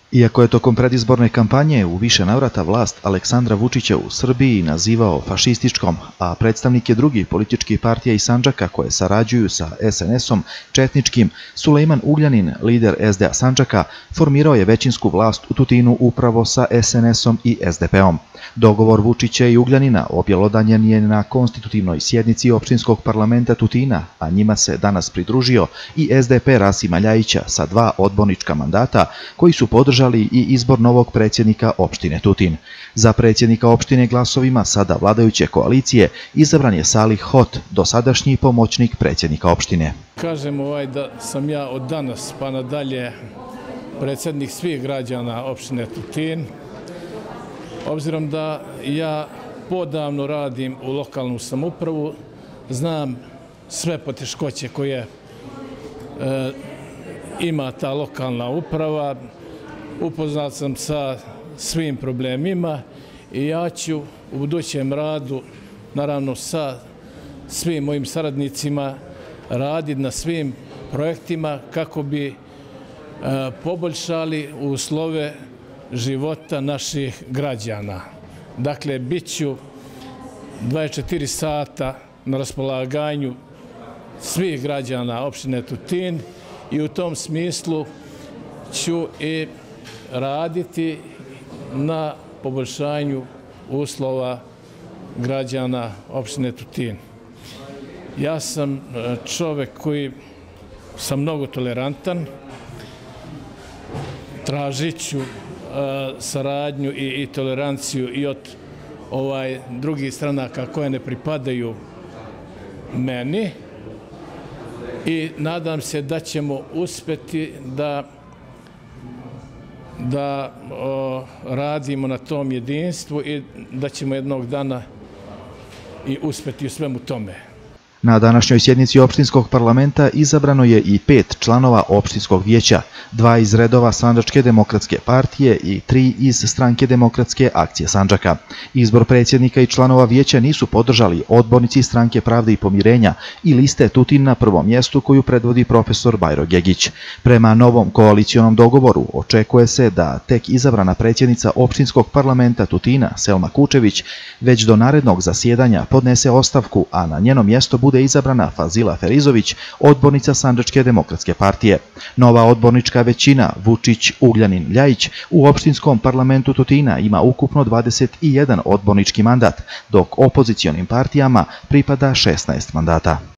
Iako je tokom predizborne kampanje u više navrata vlast Aleksandra Vučića u Srbiji nazivao fašističkom, a predstavnike drugih političkih partija iz Sandžaka koje sarađuju sa SNS-om četničkim, Sulejman Ugljanin, lider SDA Sandžaka, formirao je većinsku vlast u Tutinu upravo sa SNS-om i SDP-om. Dogovor Vučića i Ugljanina objelodanjen je na konstitutivnoj sjednici opštinskog parlamenta Tutina, a njima se danas pridružio i SDP Rasima Ljajića sa 2 odbornička mandata koji su podržali i izbor novog predsjednika opštine Tutin. Za predsjednika opštine glasovima sada vladajuće koalicije izabran je Salih Hot, dosadašnji pomoćnik predsjednika opštine. Kažem da sam ja od danas pa nadalje predsjednik svih građana opštine Tutin. Obzirom da ja podavno radim u lokalnu samoupravu, znam sve poteškoće koje ima ta lokalna uprava, upoznat sam sa svim problemima i ja ću u budućem radu, naravno sa svim mojim saradnicima, raditi na svim projektima kako bi poboljšali uslove života naših građana. Dakle, bit ću 24 sata na raspolaganju svih građana opštine Tutin i u tom smislu ću i raditi na poboljšanju uslova građana opštine Tutin. Ja sam čovjek koji sam mnogo tolerantan, tražit ću saradnju i toleranciju i od drugih stranaka koje ne pripadaju meni i nadam se da ćemo uspjeti da radimo na tom jedinstvu i da ćemo jednog dana i uspjeti u svemu tome. Na današnjoj sjednici opštinskog parlamenta izabrano je i 5 članova opštinskog vijeća, 2 iz redova Sandžačke demokratske partije i 3 iz Stranke demokratske akcije Sandžaka. Izbor predsjednika i članova vijeća nisu podržali odbornici Stranke pravde i pomirenja i liste Tutin na prvom mjestu koju predvodi profesor Bajro Gegić. Prema novom koalicionom dogovoru očekuje se da tek izabrana predsjednica opštinskog parlamenta Tutina, Selma Kučević, već do narednog zasjedanja podnese ostavku, a na njeno mjesto bude izabrana Fazila Ferizović, odbornica Sandžačke demokratske partije. Nova odbornička većina Vučić, Ugljanin, Ljajić u opštinskom parlamentu Tutina ima ukupno 21 odbornički mandat, dok opozicionim partijama pripada 16 mandata.